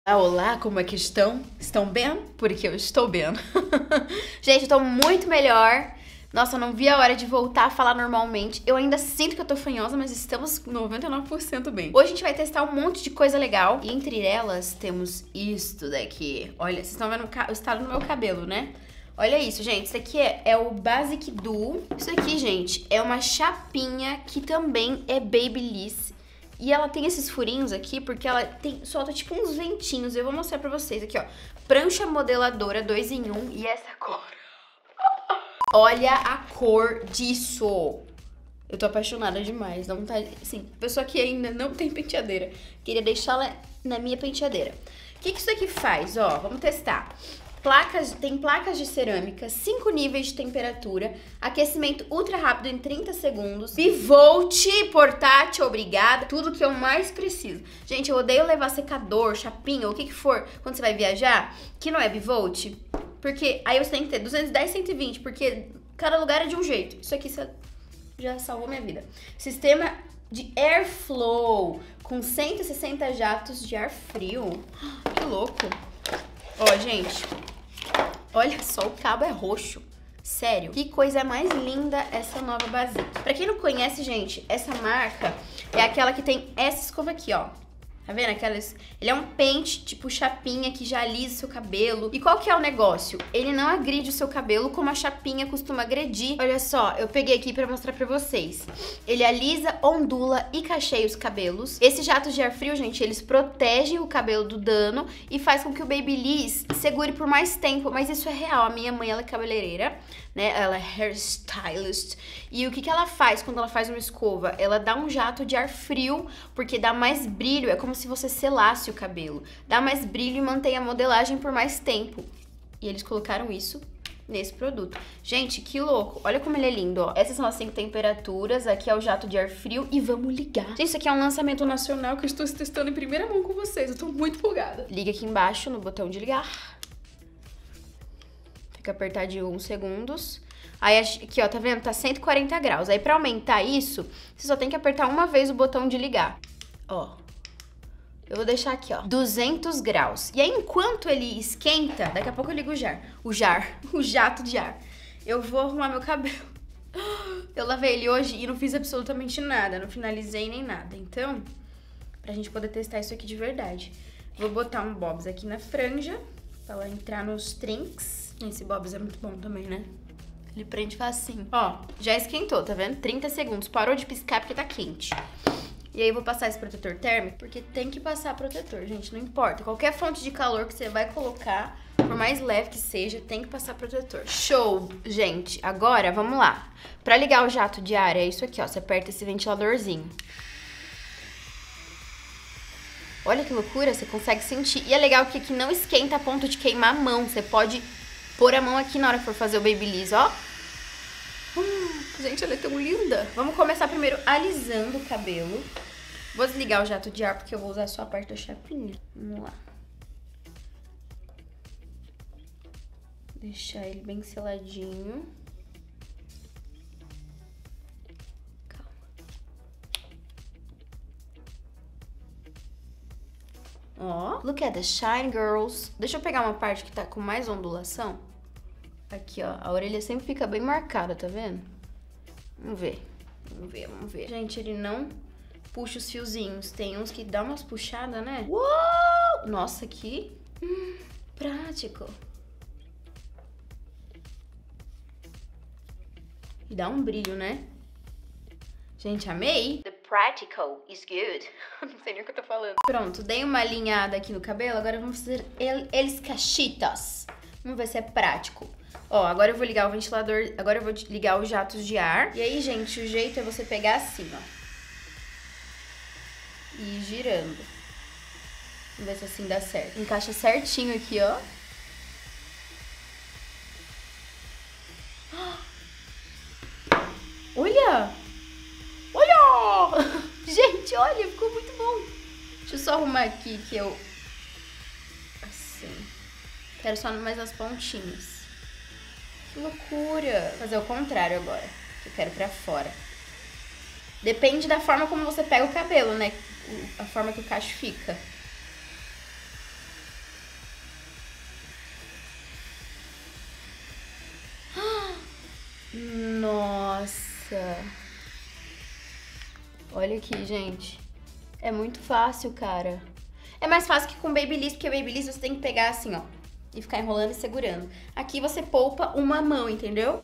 Olá, como é que estão? Estão bem? Porque eu estou bem. Gente, eu tô muito melhor. Nossa, eu não vi a hora de voltar a falar normalmente. Eu ainda sinto que eu tô fanhosa, mas estamos 99% bem. Hoje a gente vai testar um monte de coisa legal. E entre elas temos isto daqui. Olha, vocês estão vendo o estado do meu cabelo, né? Olha isso, gente. Isso aqui é o Basic Duo. Isso aqui, gente, é uma chapinha que também é Babyliss. E ela tem esses furinhos aqui porque ela solta tipo uns ventinhos. Eu vou mostrar pra vocês aqui, ó. Prancha modeladora 2 em 1 e essa cor. Olha a cor disso. Eu tô apaixonada demais. Não tá, assim, pessoa que ainda não tem penteadeira. Queria deixá-la na minha penteadeira. O que isso aqui faz? Ó, vamos testar. Tem placas de cerâmica, 5 níveis de temperatura, aquecimento ultra rápido em 30 segundos, bivolt, portátil, obrigada, tudo que eu mais preciso. Gente, eu odeio levar secador, chapinha, ou o que for, quando você vai viajar, que não é bivolt, porque aí você tem que ter 210, 120, porque cada lugar é de um jeito. Isso aqui já salvou minha vida. Sistema de airflow, com 160 jatos de ar frio. Que louco. Ó, gente, olha só, o cabo é roxo. Sério, que coisa mais linda essa nova Basic. Pra quem não conhece, gente, essa marca é aquela que tem essa escova aqui, ó. Tá vendo? Ele é um pente, tipo chapinha, que já alisa o seu cabelo. E qual que é o negócio? Ele não agride o seu cabelo como a chapinha costuma agredir. Olha só, eu peguei aqui pra mostrar pra vocês. Ele alisa, ondula e cacheia os cabelos. Esses jatos de ar frio, gente, eles protegem o cabelo do dano e faz com que o Babyliss segure por mais tempo. Mas isso é real. A minha mãe, ela é cabeleireira, né? Ela é hairstylist. E o que ela faz quando ela faz uma escova? Ela dá um jato de ar frio, porque dá mais brilho. É como se você selasse o cabelo. Dá mais brilho e mantém a modelagem por mais tempo. E eles colocaram isso nesse produto. Gente, que louco. Olha como ele é lindo, ó. Essas são as 5 temperaturas. Aqui é o jato de ar frio e vamos ligar. Gente, isso aqui é um lançamento nacional que eu estou testando em primeira mão com vocês. Eu tô muito empolgada. Liga aqui embaixo no botão de ligar. Fica apertadinho uns segundos. Aí aqui, ó, tá vendo? Tá 140 graus. Aí pra aumentar isso, você só tem que apertar uma vez o botão de ligar. Ó. Eu vou deixar aqui, ó, 200 graus. E aí, enquanto ele esquenta, daqui a pouco eu ligo o jato de ar. Eu vou arrumar meu cabelo. Eu lavei ele hoje e não fiz absolutamente nada. Não finalizei nem nada. Então, pra gente poder testar isso aqui de verdade. Vou botar um bobs aqui na franja, pra ela entrar nos trinks. Esse bobs é muito bom também, né? Ele prende facinho. Ó, já esquentou, tá vendo? 30 segundos. Parou de piscar porque tá quente. E aí eu vou passar esse protetor térmico, porque tem que passar protetor, gente, não importa. Qualquer fonte de calor que você vai colocar, por mais leve que seja, tem que passar protetor. Show, gente. Agora, vamos lá. Pra ligar o jato de ar, é isso aqui, ó. Você aperta esse ventiladorzinho. Olha que loucura, você consegue sentir. E é legal que aqui não esquenta a ponto de queimar a mão. Você pode pôr a mão aqui na hora que for fazer o Babyliss, ó. Gente, ela é tão linda. Vamos começar primeiro alisando o cabelo. Vou desligar o jato de ar porque eu vou usar só a parte da chapinha. Vamos lá. Deixar ele bem seladinho. Calma. Ó, look at the shine, girls. Deixa eu pegar uma parte que tá com mais ondulação. Aqui, ó. A orelha sempre fica bem marcada, tá vendo? Vamos ver. Vamos ver, vamos ver. Gente, ele não puxa os fiozinhos. Tem uns que dá umas puxadas, né? Uou! Nossa, que prático. E dá um brilho, né? Gente, amei. The practical is good. Não sei nem o que eu tô falando. Pronto, dei uma alinhada aqui no cabelo. Agora vamos fazer eles cachitas. Vamos ver se é prático. Ó, agora eu vou ligar o ventilador, agora eu vou ligar os jatos de ar. E aí, gente, o jeito é você pegar assim, ó. E ir girando. Vamos ver se assim dá certo. Encaixa certinho aqui, ó. Olha! Olha! Gente, olha, ficou muito bom. Deixa eu só arrumar aqui que eu... Assim. Quero só mais as pontinhas. Que loucura! Vou fazer o contrário agora. Eu quero pra fora. Depende da forma como você pega o cabelo, né? A forma que o cacho fica. Olha aqui, gente. É muito fácil, cara. É mais fácil que com Babyliss, porque Babyliss você tem que pegar assim, ó. E ficar enrolando e segurando. Aqui você poupa uma mão, entendeu?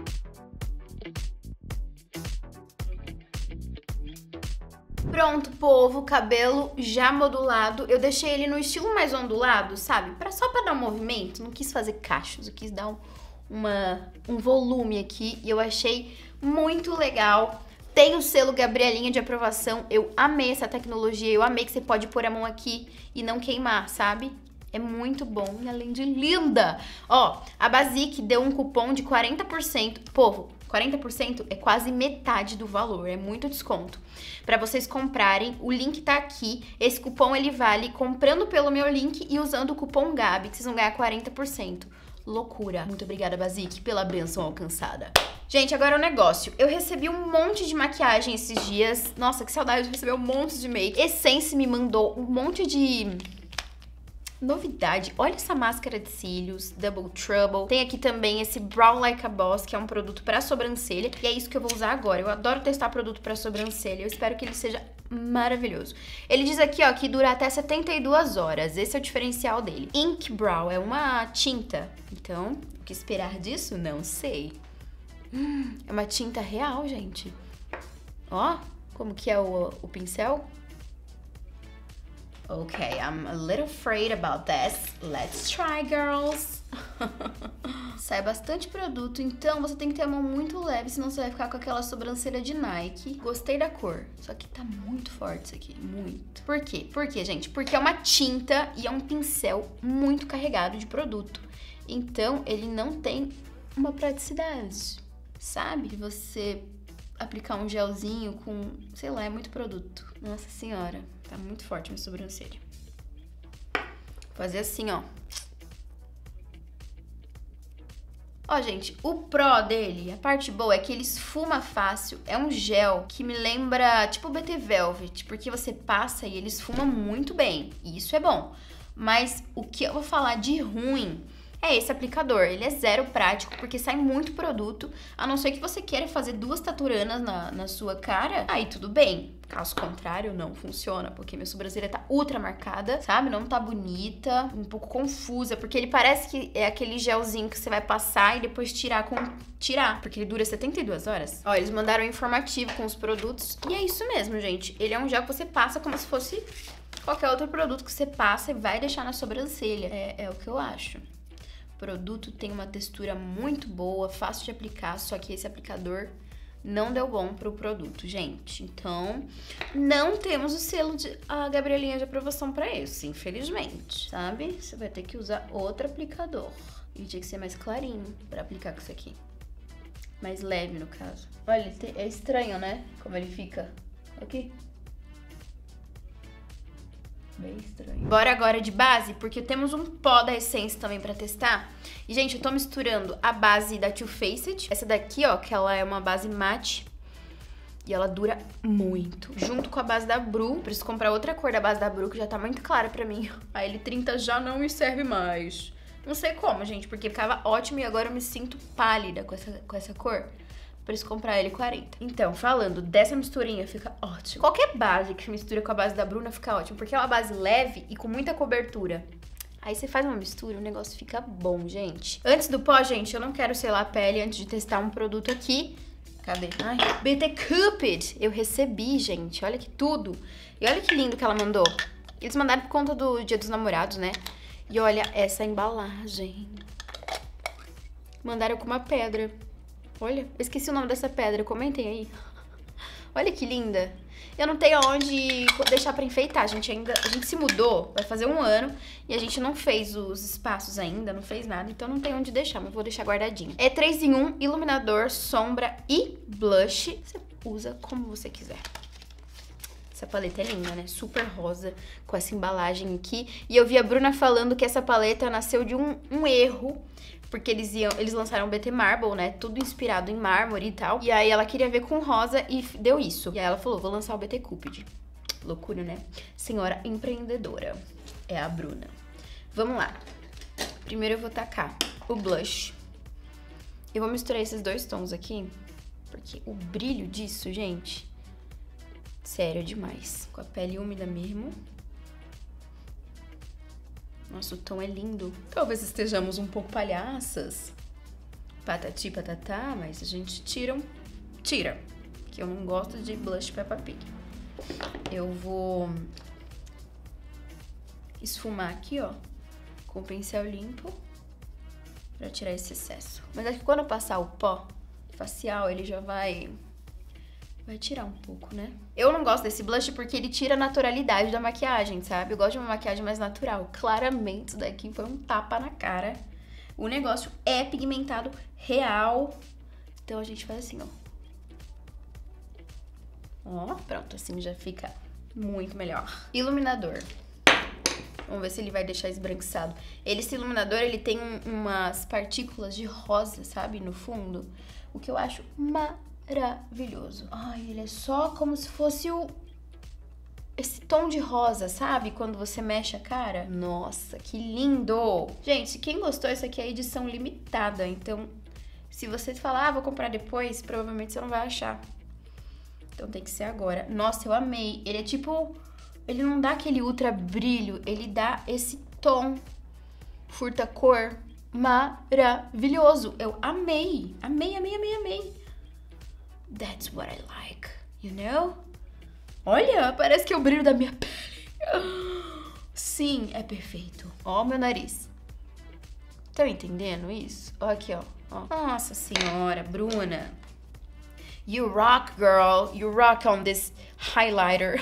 Pronto, povo, cabelo já modulado. Eu deixei ele no estilo mais ondulado, sabe? Só pra dar um movimento. Não quis fazer cachos, eu quis dar um volume aqui. E eu achei muito legal. Tem o selo Gabrielinha de aprovação. Eu amei essa tecnologia. Eu amei que você pode pôr a mão aqui e não queimar, sabe? É muito bom e além de linda. Ó, a Basic deu um cupom de 40%. Povo, 40% é quase metade do valor, é muito desconto. Pra vocês comprarem, o link tá aqui. Esse cupom ele vale comprando pelo meu link e usando o cupom Gabi, que vocês vão ganhar 40%. Loucura. Muito obrigada, Basic, pela benção alcançada. Gente, agora o negócio. Eu recebi um monte de maquiagem esses dias. Nossa, que saudade de receber um monte de make. Essence me mandou um monte de novidade. Olha essa máscara de cílios, Double Trouble. Tem aqui também esse Brow Like a Boss, que é um produto pra sobrancelha. E é isso que eu vou usar agora. Eu adoro testar produto pra sobrancelha. Eu espero que ele seja maravilhoso. Ele diz aqui, ó, que dura até 72 horas. Esse é o diferencial dele. Ink Brow é uma tinta. Então, o que esperar disso? Não sei. É uma tinta real, gente. Ó, como que é o pincel? Ok, I'm a little afraid about this. Let's try, girls. Sai bastante produto, então você tem que ter a mão muito leve, senão você vai ficar com aquela sobrancelha de Nike. Gostei da cor, só que tá muito forte isso aqui, muito. Por quê? Por quê, gente? Porque é uma tinta e é um pincel muito carregado de produto. Então, ele não tem uma praticidade, sabe? Você aplicar um gelzinho com, sei lá, é muito produto. Nossa senhora, tá muito forte minha sobrancelha. Fazer assim, ó. Ó, gente, o pró dele, a parte boa é que ele esfuma fácil. É um gel que me lembra, tipo, BT Velvet, porque você passa e ele esfuma muito bem. E isso é bom. Mas o que eu vou falar de ruim é esse aplicador. Ele é zero prático, porque sai muito produto. A não ser que você queira fazer 2 taturanas na sua cara, aí tudo bem. Caso contrário, não funciona, porque minha sobrancelha tá ultra marcada, sabe? Não tá bonita, um pouco confusa, porque ele parece que é aquele gelzinho que você vai passar e depois tirar, porque ele dura 72 horas. Ó, eles mandaram um informativo com os produtos, e é isso mesmo, gente. Ele é um gel que você passa como se fosse qualquer outro produto que você passa e vai deixar na sobrancelha. É o que eu acho. O produto tem uma textura muito boa, fácil de aplicar, só que esse aplicador não deu bom pro produto, gente. Então, não temos o selo de Gabrielinha de aprovação pra isso, infelizmente, sabe? Você vai ter que usar outro aplicador. E tinha que ser mais clarinho pra aplicar com isso aqui. Mais leve, no caso. Olha, é estranho, né? Como ele fica. Aqui. Bem estranho. Bora agora de base, porque temos um pó da Essence também pra testar. E, gente, eu tô misturando a base da Too Faced. Essa daqui, ó, que ela é uma base mate. E ela dura muito. Junto com a base da Bru. Preciso comprar outra cor da base da Bru, que já tá muito clara pra mim. A L30 já não me serve mais. Não sei como, gente, porque ficava ótimo e agora eu me sinto pálida com essa cor. Preciso comprar L40. Então, falando dessa misturinha, fica ótimo. Qualquer base que mistura com a base da Bruna fica ótimo, porque é uma base leve e com muita cobertura. Aí você faz uma mistura, o negócio fica bom, gente. Antes do pó, gente, eu não quero selar a pele antes de testar um produto aqui. Cadê? Ai, BT Cupid. Eu recebi, gente. Olha que tudo. E olha que lindo que ela mandou. Eles mandaram por conta do Dia dos Namorados, né? E olha essa embalagem. Mandaram com uma pedra. Olha, eu esqueci o nome dessa pedra, comentem aí. Olha que linda. Eu não tenho onde deixar pra enfeitar, a gente se mudou, vai fazer 1 ano, e a gente não fez os espaços ainda, não fez nada, então não tem onde deixar, mas vou deixar guardadinho. É 3 em 1, iluminador, sombra e blush. Você usa como você quiser. Essa paleta é linda, né? Super rosa, com essa embalagem aqui. E eu vi a Bruna falando que essa paleta nasceu de um erro, porque eles lançaram o BT Marble, né? Tudo inspirado em mármore e tal. E aí ela queria ver com rosa e deu isso. E aí ela falou, vou lançar o BT Cupid. Loucura, né? Senhora empreendedora. É a Bruna. Vamos lá. Primeiro eu vou tacar o blush. Eu vou misturar esses 2 tons aqui, porque o brilho disso, gente, Sério demais. Com a pele úmida mesmo. Nossa, o tom é lindo. Talvez estejamos um pouco palhaças. Patati patatá, mas a gente tira. Que eu não gosto de blush Peppa Pig. Eu vou esfumar aqui, ó, com o pincel limpo pra tirar esse excesso. Mas é que quando eu passar o pó facial, ele já vai tirar um pouco, né? Eu não gosto desse blush porque ele tira a naturalidade da maquiagem, sabe? Eu gosto de uma maquiagem mais natural. Claramente, isso daqui foi um tapa na cara. O negócio é pigmentado real. Então a gente faz assim, ó. Ó, pronto, assim já fica muito melhor. Iluminador. Vamos ver se ele vai deixar esbranquiçado. Esse iluminador, ele tem umas partículas de rosa, sabe? No fundo. O que eu acho maravilhoso. Ai, ele é só como se fosse esse tom de rosa, sabe? Quando você mexe a cara. Nossa, que lindo! Gente, quem gostou, isso aqui é edição limitada. Então, se você falar, vou comprar depois, provavelmente você não vai achar. Então tem que ser agora. Nossa, eu amei. Ele é tipo... Ele não dá aquele ultra brilho, ele dá esse tom furta-cor maravilhoso. Eu amei. Amei. That's what I like, you know? Olha, parece que é o brilho da minha pele. Sim, é perfeito. Ó, meu nariz. Estão entendendo isso? Ó, aqui, ó. Nossa senhora, Bruna. You rock, girl. You rock on this highlighter.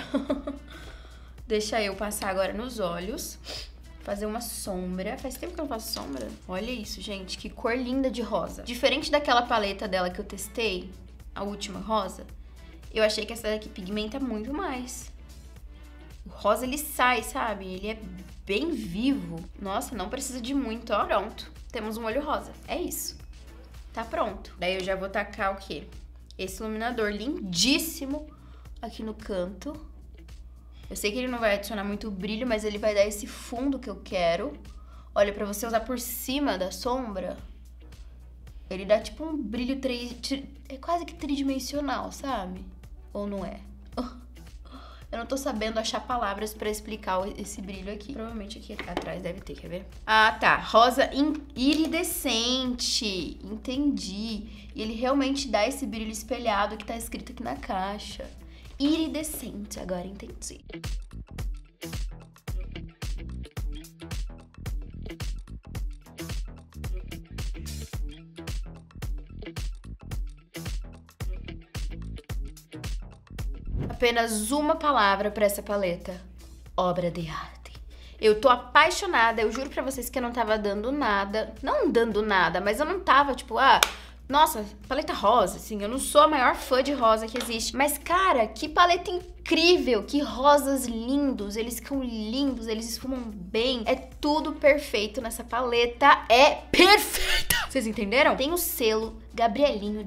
Deixa eu passar agora nos olhos. Fazer uma sombra. Faz tempo que eu não faço sombra. Olha isso, gente. Que cor linda de rosa. Diferente daquela paleta dela que eu testei, a última rosa, eu achei que essa daqui pigmenta muito mais. O rosa, ele sai, sabe? Ele é bem vivo. Nossa, não precisa de muito, ó. Pronto. Temos um olho rosa. É isso. Tá pronto. Daí eu já vou tacar o quê? Esse iluminador lindíssimo aqui no canto. Eu sei que ele não vai adicionar muito brilho, mas ele vai dar esse fundo que eu quero. Olha, pra você usar por cima da sombra, ele dá tipo um brilho é quase que tridimensional, sabe? Ou não é? Eu não tô sabendo achar palavras pra explicar esse brilho aqui. Provavelmente aqui atrás deve ter, quer ver? Ah, tá. Rosa iridescente. Entendi. E ele realmente dá esse brilho espelhado que tá escrito aqui na caixa. Iridescente, agora entendi. Apenas uma palavra pra essa paleta. Obra de arte. Eu tô apaixonada, eu juro pra vocês que eu não tava dando nada. Não dando nada, mas eu não tava, tipo, nossa, paleta rosa, assim, eu não sou a maior fã de rosa que existe. Mas, cara, que paleta incrível, que rosas lindos, eles ficam lindos, eles esfumam bem. É tudo perfeito nessa paleta, é perfeita! Vocês entenderam? Tem o selo Gabrielinha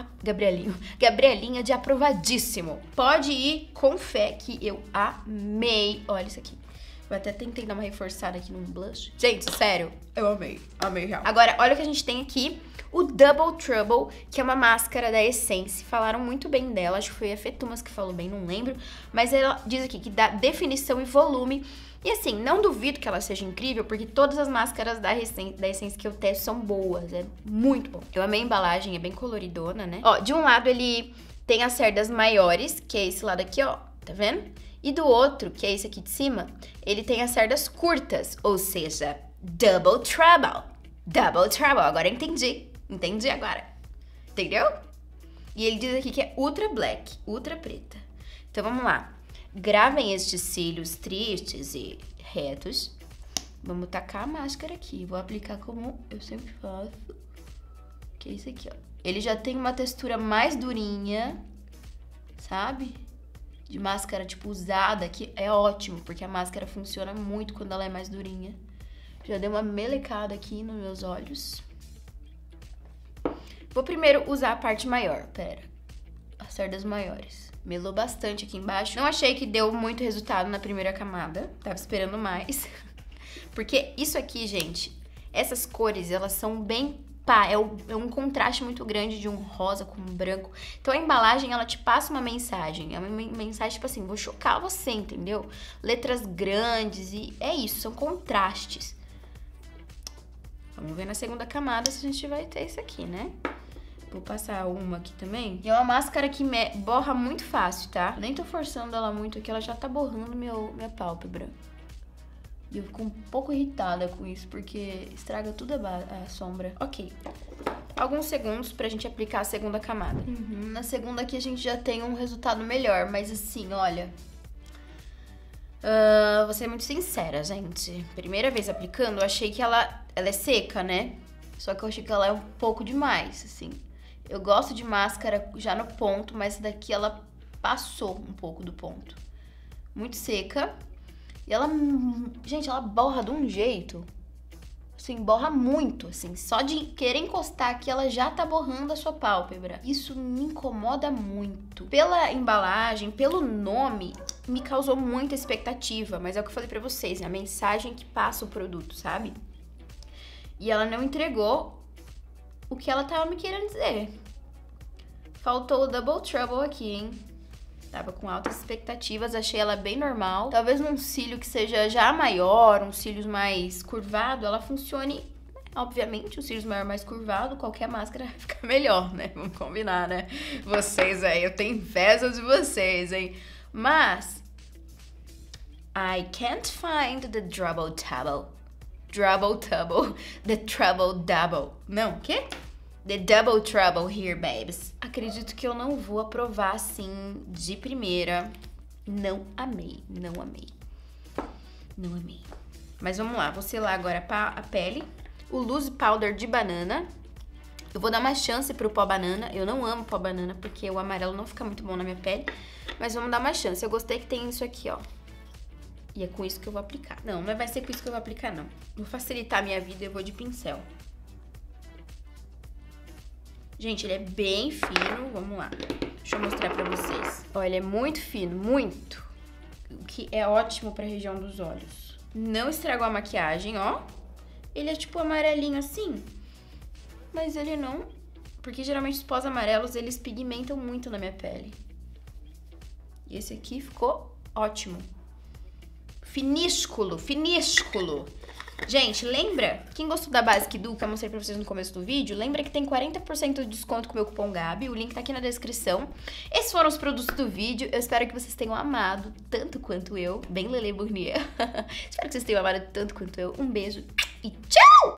de aprovadíssimo. Pode ir com fé que eu amei. Olha isso aqui. Eu até tentei dar uma reforçada aqui no blush. Gente, sério, eu amei. Amei real. Agora, olha o que a gente tem aqui. O Double Trouble, que é uma máscara da Essence. Falaram muito bem dela, acho que foi a Fetumas que falou bem, não lembro. Mas ela diz aqui que dá definição e volume. E assim, não duvido que ela seja incrível, porque todas as máscaras da Essence que eu testo são boas, é muito bom. Eu amei a embalagem, é bem coloridona, né? Ó, de um lado ele tem as cerdas maiores, que é esse lado aqui, ó, tá vendo? E do outro, que é esse aqui de cima, ele tem as cerdas curtas, ou seja, Double Trouble. Double Trouble, agora entendi. Entendi agora. Entendeu? E ele diz aqui que é ultra black, ultra preta. Então vamos lá. Gravem estes cílios tristes e retos. Vamos tacar a máscara aqui. Vou aplicar como eu sempre faço. Que é isso aqui, ó. Ele já tem uma textura mais durinha, sabe? De máscara, tipo, usada, que é ótimo, porque a máscara funciona muito quando ela é mais durinha. Já dei uma melecada aqui nos meus olhos. Vou primeiro usar a parte maior, pera. As cerdas maiores. Melou bastante aqui embaixo. Não achei que deu muito resultado na primeira camada. Tava esperando mais. Porque isso aqui, gente, essas cores, elas são bem pá, é um contraste muito grande de um rosa com um branco. Então a embalagem, ela te passa uma mensagem. É uma mensagem tipo assim, vou chocar você, entendeu? Letras grandes e é isso, são contrastes. Vamos ver na segunda camada se a gente vai ter isso aqui, né? Vou passar uma aqui também. E é uma máscara que borra muito fácil, tá? Nem tô forçando ela muito aqui, ela já tá borrando minha pálpebra. E eu fico um pouco irritada com isso, porque estraga tudo a sombra. Ok. Alguns segundos pra gente aplicar a segunda camada. Na segunda aqui a gente já tem um resultado melhor, mas assim, olha... vou ser muito sincera, gente. Primeira vez aplicando, eu achei que ela é seca, né? Só que eu achei que ela é um pouco demais, assim. Eu gosto de máscara já no ponto, mas essa daqui ela passou um pouco do ponto. Muito seca. E ela, gente, ela borra de um jeito, assim, borra muito, assim, só de querer encostar aqui, ela já tá borrando a sua pálpebra. Isso me incomoda muito. Pela embalagem, pelo nome, me causou muita expectativa, mas é o que eu falei pra vocês, é a mensagem que passa o produto, sabe? E ela não entregou o que ela tava me querendo dizer. Faltou o Double Trouble aqui, hein? Tava com altas expectativas, achei ela bem normal. Talvez num cílio que seja já maior, um cílios mais curvado, ela funcione. Obviamente, um cílios maior mais curvado, qualquer máscara fica melhor, né? Vamos combinar, né? Vocês aí, eu tenho inveja de vocês, hein? Mas... I can't find the Double Trouble. The Trouble Double. Não, o quê? The Double Trouble here, babes. Acredito que eu não vou aprovar assim de primeira. Não amei. Mas vamos lá, vou selar agora a pele. O Loose Powder de banana. Eu vou dar uma chance pro pó banana. Eu não amo pó banana porque o amarelo não fica muito bom na minha pele. Mas vamos dar uma chance. Eu gostei que tem isso aqui, ó. E é com isso que eu vou aplicar. Não vai ser com isso que eu vou aplicar, não. Vou facilitar a minha vida, eu vou de pincel. Gente, ele é bem fino, vamos lá. Deixa eu mostrar pra vocês. Ó, ele é muito fino, muito. O que é ótimo pra região dos olhos. Não estragou a maquiagem, ó. Ele é tipo amarelinho assim. Mas ele não... Porque geralmente os pós amarelos, eles pigmentam muito na minha pele. E esse aqui ficou ótimo. Finísculo. Gente, lembra? Quem gostou da Basic Duo, que eu mostrei pra vocês no começo do vídeo, lembra que tem 40% de desconto com o meu cupom Gabi. O link tá aqui na descrição. Esses foram os produtos do vídeo. Eu espero que vocês tenham amado tanto quanto eu. Bem Lele Bournier. Espero que vocês tenham amado tanto quanto eu. Um beijo e tchau!